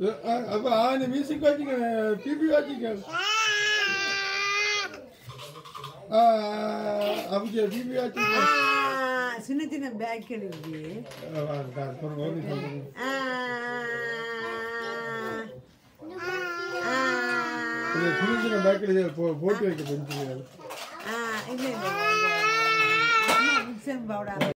அப்ப ஆன music வாட்சிங்க BP வாட்சிங்க அவங்க பிபி வாட்சிங்க சின்ன சின்ன பேக் எழுதி சின்ன சின்ன பேக்கில் போட்டு வைக்க தெரிஞ்சு இல்லை பவுடர்